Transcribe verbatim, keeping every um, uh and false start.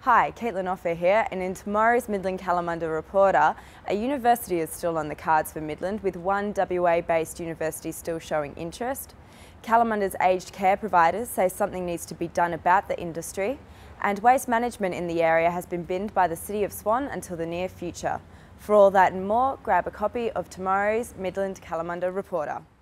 Hi, Kaitlyn Offer here, and in tomorrow's Midland Kalamunda Reporter, a university is still on the cards for Midland, with one W A-based university still showing interest. Kalamunda's aged care providers say something needs to be done about the industry, and waste management in the area has been binned by the City of Swan until the near future. For all that and more, grab a copy of tomorrow's Midland Kalamunda Reporter.